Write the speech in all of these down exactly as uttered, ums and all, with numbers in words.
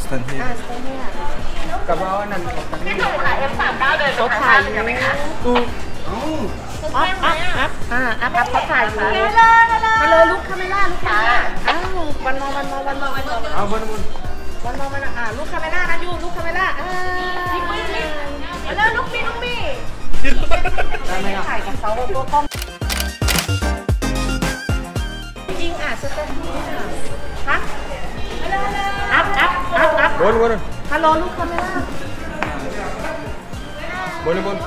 stand here. Ah, stand here. กระเป๋านั่นเขาถ่ายอยู่ อัพอัพอัพอ่าอัพอัพเขาถ่ายอยู่ฮัลโหลลูกคาเมล่าลูกคาเมล่าอ้าววันมอวันมอวันมอวันมอเอาบนบนวันมอวันอ่าลูกคาเมล่านะยูลูกคาเมล่าอ่าแล้วลูกมีลูกมีได้ไหมถ่ายกับเขาตัวกล้องจริงอ่ะสเตนดี้ฮะอัพอัพอัพอัพบนบนฮัลโหลลูกคาเมล่าบนบน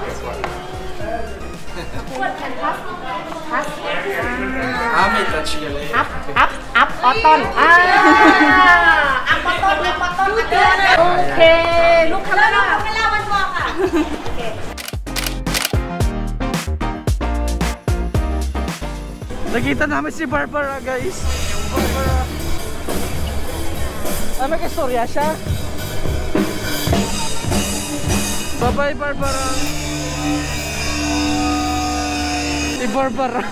อัพ Ah, metà cile. อัพ อัพ อัพ ออตอนอ่าอัพ ออตอนอัพ ออตอนโอเค ลูกคาเมล่าคาเมล่าวันวอล์กอ่ะโอเค Nakita namin si Barbara, guys. Barbara. Ah, may kastorya siya. Bye-bye, Barbara. Si Barbara.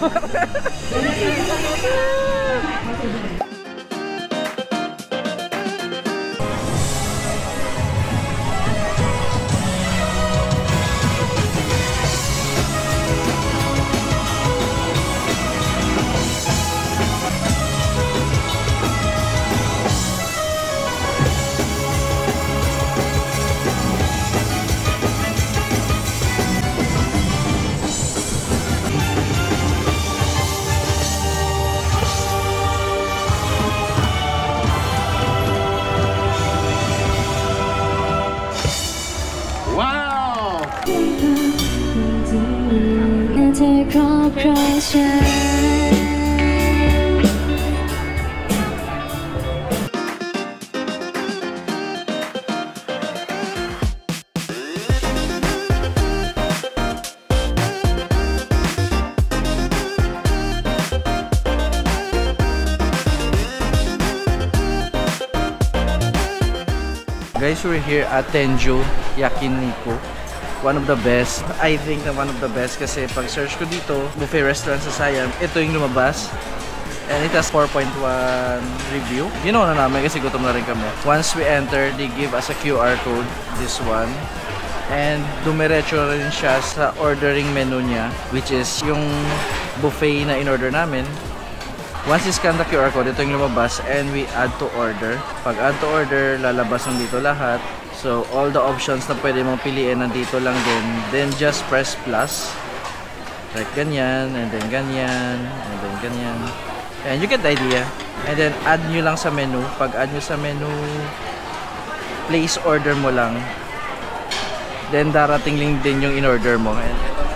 Guys, we're here at Tenjo Yakiniku. One of the best. I think na one of the best kasi pag search ko dito, buffet restaurant sa Siam, ito yung lumabas. And it has four point one review. You know na namin kasi gutom na rin kami. Once we enter, they give us a Q R code, this one. And dumiretso rin siya sa ordering menu niya, which is yung buffet na in-order namin. Once you scan the Q R code, ito yung lumabas and we add to order. Pag add to order, lalabas nandito lahat. So, all the options na pwede mong piliin nandito lang din. Then, just press plus. Like ganyan, and then ganyan, and then ganyan. And you get the idea. And then, add nyo lang sa menu. Pag add nyo sa menu, place order mo lang. Then, darating lang din yung in-order mo. And,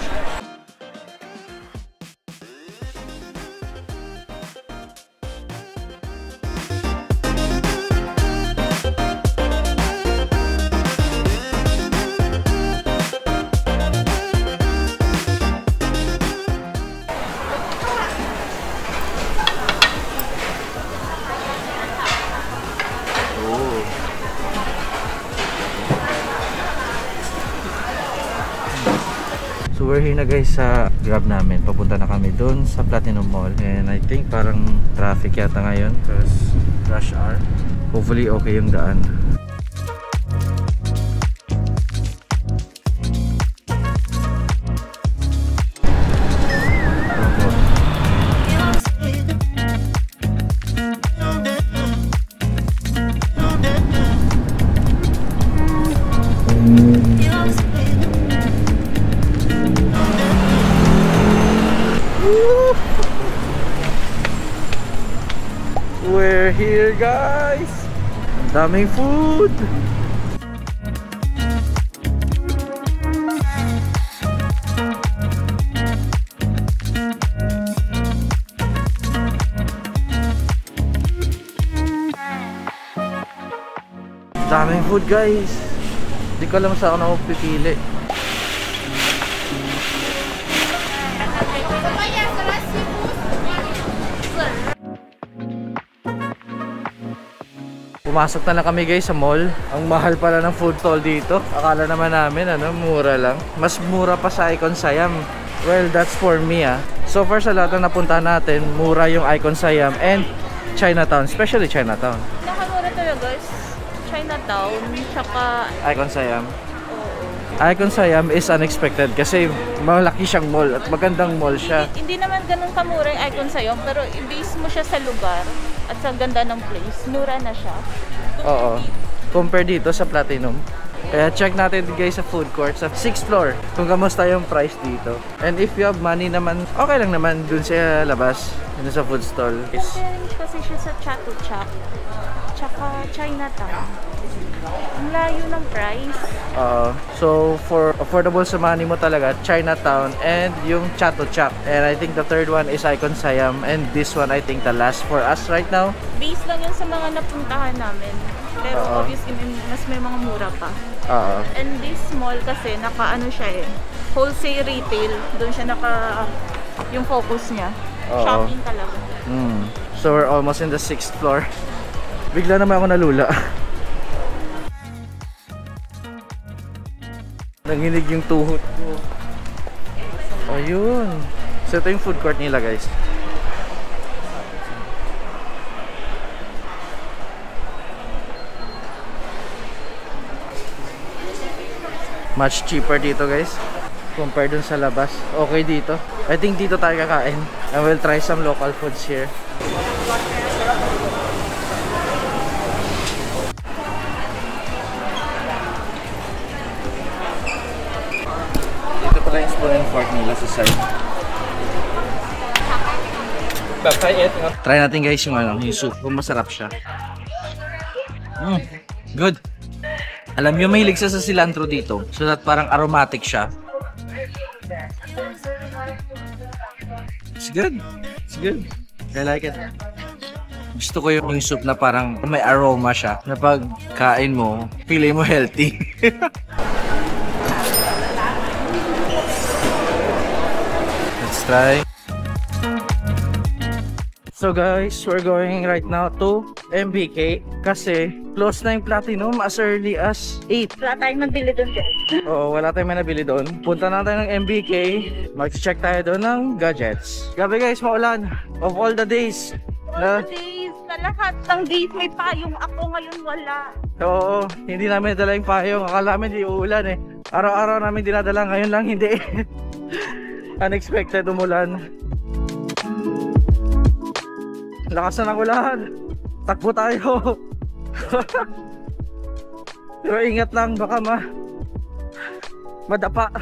so we're here na guys sa Grab namin. Papunta na kami dun sa Platinum Mall. And I think parang traffic yata ngayon because rush hour. Hopefully okay yung daan. We're here guys! Ang daming food! Daming food guys! Hindi ko alam saan ako pipili. Pumasok na lang kami guys sa mall. Ang mahal pala ng food stall dito. Akala naman namin ano, mura lang. Mas mura pa sa Icon Siam. Well, that's for me ah. So far sa lahat na napunta natin, mura yung Icon Siam and Chinatown, especially Chinatown. Nakamura to yun guys. Chinatown, tsaka... Icon Siam. Oo. Icon Siam is unexpected kasi malaki siyang mall at magandang mall siya. Hindi, hindi naman ganun kamura yung Icon Siam, pero i-base mo siya sa lugar at sa ganda ng place. Mura na siya. Oo. Compare dito sa Platinum. Kaya check natin guys sa food court sa sixth floor kung kamusta yung price dito. And if you have money naman, okay lang naman dun sa labas, dun sa food stall. Comparing kasi siya sa Chatuchak, tsaka Chinatown. Ang layo ng price. Uh, so for affordable sa money mo talaga, Chinatown and yung Chatuchak. And I think the third one is Icon Siam. And this one I think the last for us right now. Base lang yun sa mga napuntahan namin. Pero Uh-oh. obviously mas may mga mura pa. Oo. And this mall kasi naka ano siya eh, wholesale retail. Doon siya naka yung focus niya. Uh-oh. Shopping talaga. Mm. So we're almost in the sixth floor. Bigla naman ako nalula. Nanginig yung tuhod ko. Ayun. So ito yung food court nila guys. Much cheaper dito guys compare dun sa labas. Okay dito. I think dito tayo kakain. And we'll try some local foods here. Dito pala yung spoon and fork nila sa side. Try natin guys yung ano, yung soup. Kung masarap siya. Mm, good. Alam nyo, mahilig sa cilantro dito. So that parang aromatic siya. It's good. It's good. I like it. Gusto ko yung soup na parang may aroma siya. Na pag kain mo, feeling mo healthy. Let's try. So guys, we're going right now to M B K kasi close na yung Platinum as early as eight. Wala tayong nabili doon guys. Oo, wala tayong may nabili doon. Punta na tayo ng M B K, mag-check tayo doon ng gadgets. Gabi guys, maulan. Of all the days. All the days, na lahat ng days may payong ako, ngayon wala. Oo, hindi namin dala yung payong. Akala namin di uulan eh. Araw-araw namin dinadala, ngayon lang hindi. Unexpected umulan. Lakas na ng ulan. Takbo tayo. Pero ingat lang, baka ma madapa.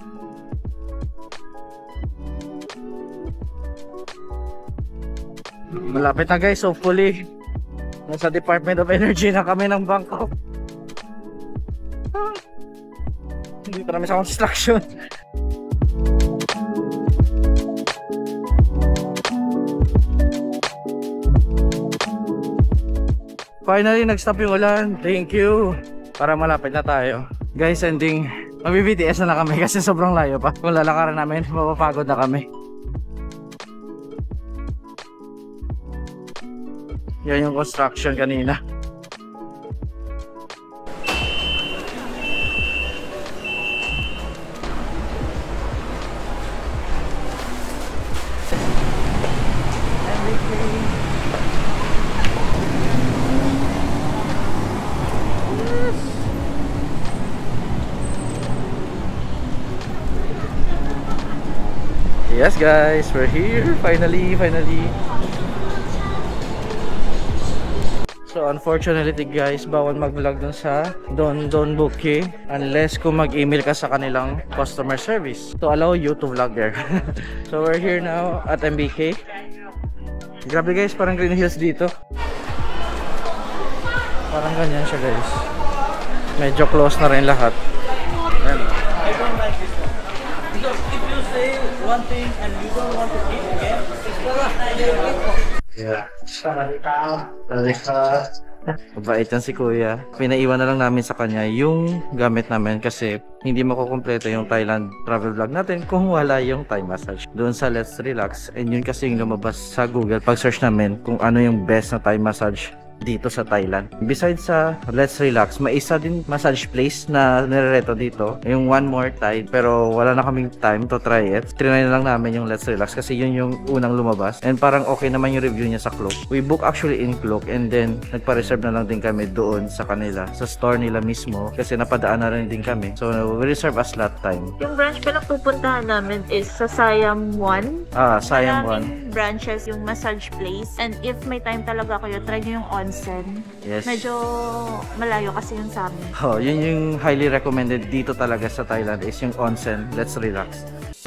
Malapit na guys, hopefully nasa Department of Energy na kami ng Bangkok. Hindi pa namin sa construction. Finally, nag-stop yung ulan. Thank you. Para malapit na tayo. Guys, ending. Mag-B T S na lang kami kasi sobrang layo pa. Kung lalakaran namin, mapapagod na kami. Yan yung construction kanina. Yes guys, we're here finally, finally. So unfortunately guys, bawal mag-vlog dun sa Don Don Bookie unless kung mag-email ka sa kanilang customer service to allow you to vlog there. So we're here now at M B K. Grabe guys, parang Green Hills dito. Parang ganyan siya guys. Medyo close na rin lahat. Ayan. I don't like this one. Because if you say one thing and you don't want to eat again, it's Yeah. Mabait yan si kuya. Pinaiwan na lang namin sa kanya yung gamit namin kasi hindi makukumpleto yung Thailand travel vlog natin kung wala yung Thai massage doon sa Let's Relax. And yun kasi yung lumabas sa Google pag search namin kung ano yung best na Thai massage dito sa Thailand. Besides sa Let's Relax, may isa din massage place na nirereto dito, yung One More Tide, pero wala na kaming time to try it. Trinay na lang namin yung Let's Relax kasi yun yung unang lumabas and parang okay naman yung review niya sa Klook. We book actually in Klook and then nagpa-reserve na lang din kami doon sa kanila, sa store nila mismo kasi napadaan na rin din kami. So we reserve a slot time. Yung branch pa lang pupuntahan namin is sa Siam one. Ah, Siam one. Branches yung massage place and if may time talaga kayo, try nyo yung onsen. Yes. Medyo malayo kasi yun sa amin. Oh, yun yung highly recommended dito talaga sa Thailand is yung onsen. Let's Relax.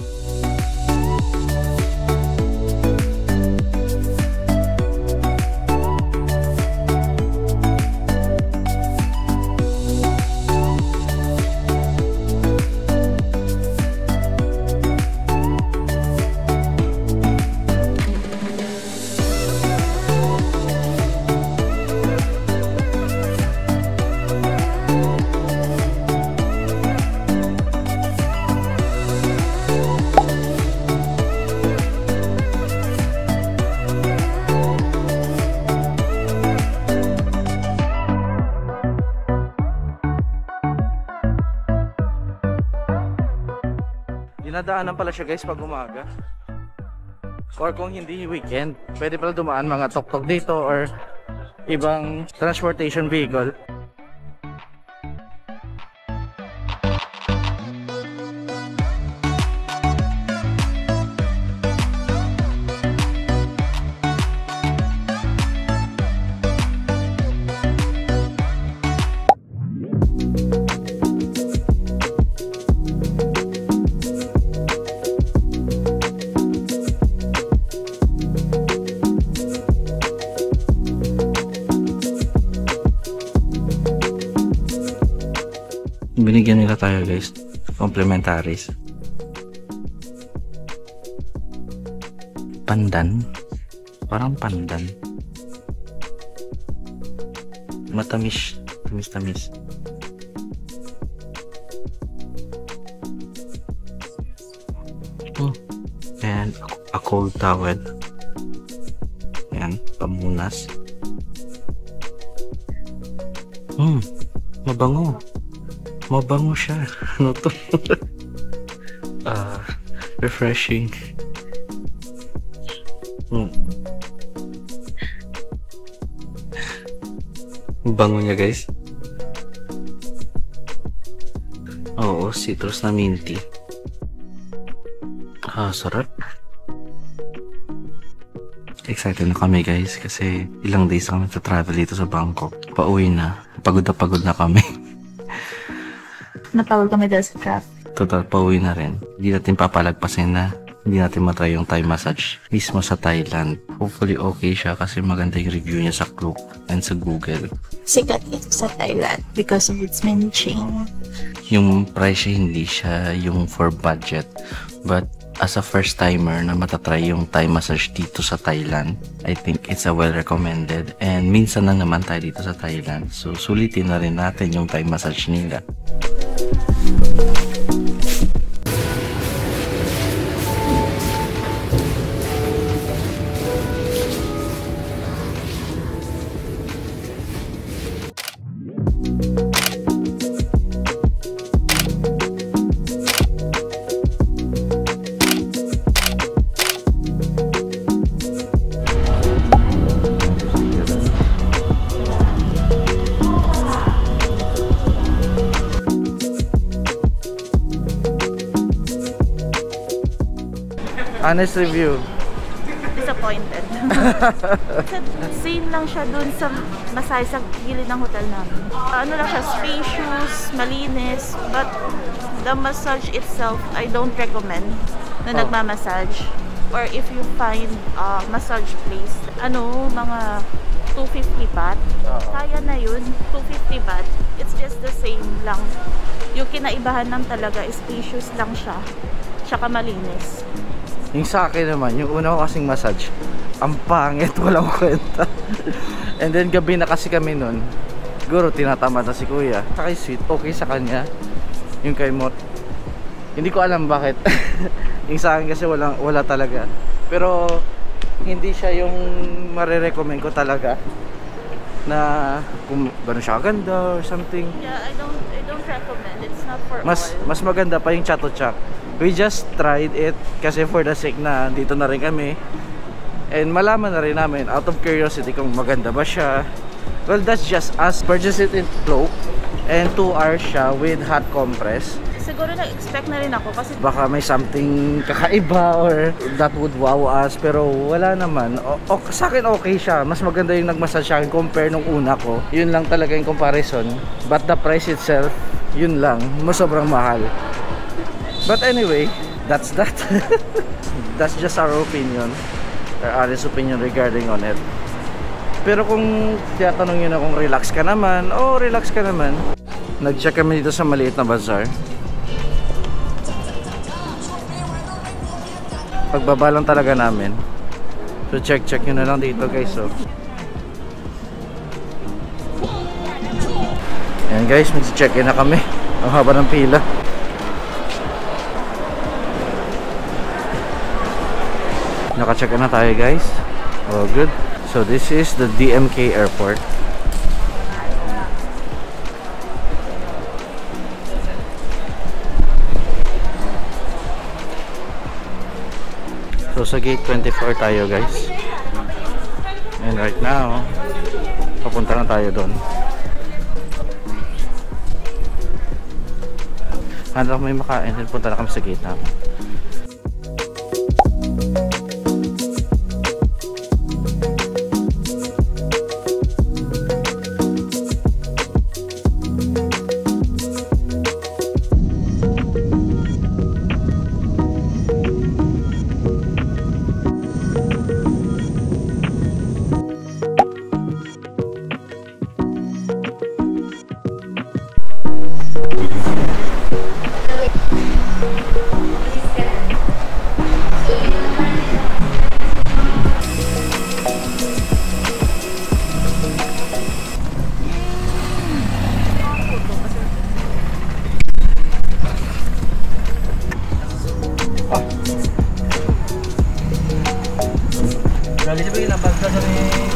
Dinadaanan pala siya guys pag umaga or kung hindi weekend, pwede pala dumaan mga tok-tok dito or ibang transportation vehicle. Binigyan nila tayo guys, complementaries. Pandan, parang pandan. Matamis, tamis-tamis. Oh, and a cold towel. Ayan, pamunas. Hmm, mabango. Mabango siya. Ano to? Ah, refreshing. Hmm. Bango niya guys. Oo, citrus na minty. Ah, sarap. Excited na kami guys kasi ilang days kami nagta-travel dito sa Bangkok. Pauwi na. Pagod na pagod na kami. Napagod kami dahil sa traffic. Total, pauwi na rin. Hindi natin papalagpasin na hindi natin matry yung Thai massage mismo sa Thailand. Hopefully okay siya kasi maganda yung review niya sa Klook and sa Google. Sikat ito sa Thailand because of its many chain. Yung price siya hindi siya yung for budget. But as a first timer na matatry yung Thai massage dito sa Thailand, I think it's a well recommended. And minsan lang naman tayo dito sa Thailand. So sulitin na rin natin yung Thai massage nila. Honest review. Disappointed. Same lang siya dun sa masay sa gilid ng hotel namin. Ano lang siya, spacious, malinis, but the massage itself, I don't recommend na Oh. nagmamassage. Or if you find a uh, massage place, ano, mga two fifty baht. Kaya na yun, two fifty baht. It's just the same lang. Yung kinaibahan lang talaga, spacious lang siya. Tsaka malinis. Yung sa akin naman, yung una ko kasing massage, ang pangit, walang kwenta. And then gabi na kasi kami nun, siguro tinatamad na si kuya. Kay sweet, okay sa kanya. Yung kay Mot, hindi ko alam bakit. Yung sa akin kasi wala, wala talaga. Pero hindi siya yung marirecommend ko talaga. na kung gano'n siya kaganda or something. Yeah, I don't I don't recommend. It's not for Mas all. mas maganda pa yung Chatuchak. We just tried it kasi for the sake na dito na rin kami. And malaman na rin namin out of curiosity kung maganda ba siya. Well, that's just us. Purchase it in cloak and two hours siya with hot compress. Siguro na-expect na rin ako kasi Baka may something kakaiba or that would wow us, pero wala naman. O, o, sa akin okay siya. Mas maganda yung nagmassage sa akin compare nung una ko. Yun lang talaga yung comparison. But the price itself, yun lang. Mas sobrang mahal. But anyway, that's that. That's just our opinion. Our honest opinion regarding on it. Pero kung tiyatanong nyo na kung relax ka naman, oh relax ka naman. Nag-check kami dito sa maliit na bazaar. Pagbaba lang talaga namin. So check check nyo na lang dito guys. So ayan guys, mag-check in na kami. Ang haba ng pila. Naka-check in na tayo guys. Oh good. So this is the D M K airport. So sa gate twenty-four tayo guys. And right now papunta na tayo doon. Hanap may makain, then punta na kami sa gate namin. Dali sabi lang basta sa